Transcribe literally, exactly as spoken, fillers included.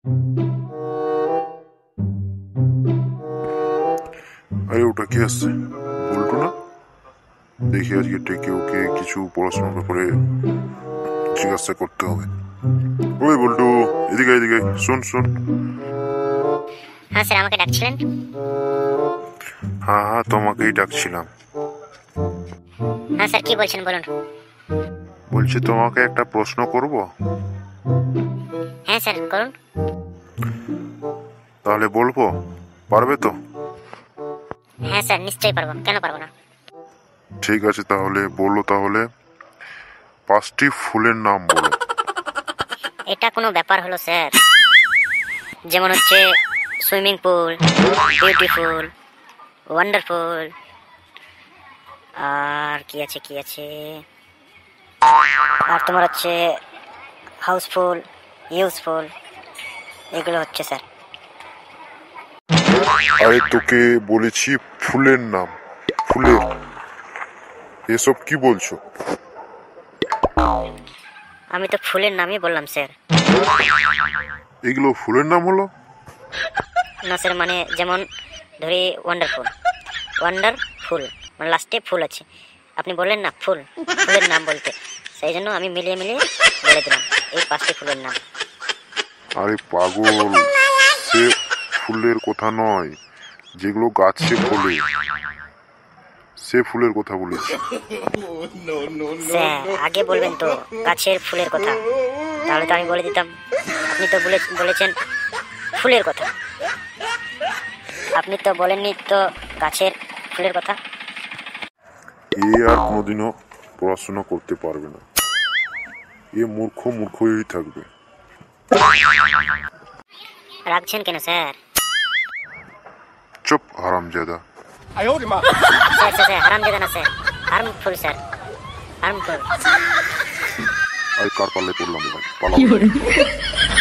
আরে ওটা কি আসছে? বলতো না, দেখি আজকে ডেকে ওকে কিছু পড়াশোনার ব্যাপারে জিজ্ঞাসা করতে হবে। ওই বল্টু, এদিকে এদিকে শোন শোন। হ্যাঁ স্যার, আমাকে ডাকছিলেন? হ্যাঁ হ্যাঁ, তোমাকেই ডাকছিলাম। হ্যাঁ স্যার, কি বলছেন বলুন। বলছি তোমাকে একটা প্রশ্ন করব। হ্যাঁ স্যার, করুন। তাহলে বলবো, পারবে তো? হ্যাঁ স্যার, নিশ্চয়ই পারবো, কেন পারবো না। ঠিক আছে, তাহলে বলো। তাহলে পাঁচটি ফুলের নাম বলো। এটা কোনো ব্যাপার হলো স্যার? যেমন হচ্ছে সুইমিং পুল, বিউটিফুল, ওয়ান্ডারফুল, আর কি আছে কি আছে আর তোমার হচ্ছে হাউসফুল, ইউজফুল, এগুলো হচ্ছে স্যার। আরে তোকে বলেছি ফুলের নাম, ফুলের, এসব কি বলছো? আমি তো ফুলের নামই বললাম স্যার। এগুলো ফুলের নাম হলো? না স্যার, মানে যেমন ধরি ওয়ান্ডারফুল, ওয়ান্ডারফুল মানে লাস্টে ফুল আছে, আপনি বললেন না ফুল, ফুলের নাম বলতে, সেই জন্য আমি মিলিয়ে মিলিয়ে বলে দিলাম এই পাঁচটি ফুলের নাম। আরে পাগল, সে ফুলের কথা নয়, যেগুলো গাছে ফলে, সে ফুলের কথা বলেছি। স্যার আগে বলবেন তো গাছের ফুলের কথা, তাহলে তো আমি বলে দিতাম। আপনি তো বলে বলেছেন ফুলের কথা, আপনি তো বলেননি তো গাছের ফুলের কথা। এ আর কোনোদিনও পড়াশোনা করতে পারবে না, এ মূর্খ মূর্খই থাকবে। রাখছেন কেন স্যার? চুপ হারামজাদা। স্যার স্যার স্যার হারামজাদা না স্যার, হার্মফুল স্যার, হার্মফুল। আরে কার পাল্লে পড়লাম ভাই, পালাও।